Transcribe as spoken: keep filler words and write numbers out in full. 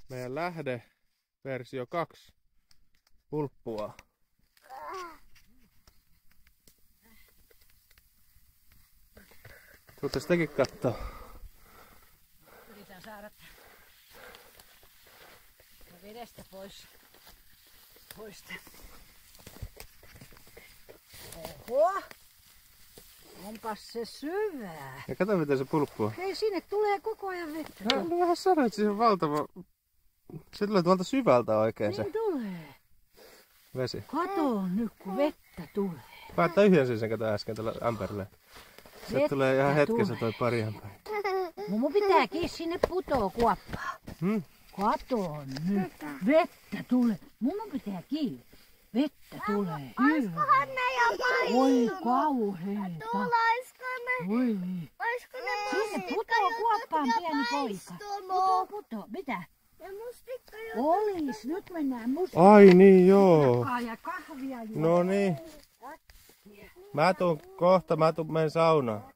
meidän lähde versio kaksi pulppua. Tuutte tekin kattoo. Yritän saada vedestä pois. pois. Oho! Onpas se syvää. Ja kato miten se pulppua. Hei, sinne tulee koko ajan vettä. No, no vähän sanoit, että se on valtava. Se tulee tuolta syvältä oikein se niin tulee. Vesi. Kato nyt kun vettä tulee. Päättää yhden sen kato äsken tällä ämpärillä. Se tulee ihan hetkessä toi pari ämpäriä. Mummo pitääkin sinne putoo kuoppaa. Hmm? Kato nyt. Vettä tulee. Mummo pitää kiinni. Vettä tulee. Oiskohan ne jo painunut? Oi kauheeta. Tulisiko ne? Oi. Oisko ne Sinne putoo kuoppaan pieni poika. Putoo, putoo. Mitä? Ja mustikka jo. Olis. Nyt mennään mustikkaan. Ai niin joo. Ja kahvia juo. No niin. Mä tuun kohta, mä tuun menen saunaan.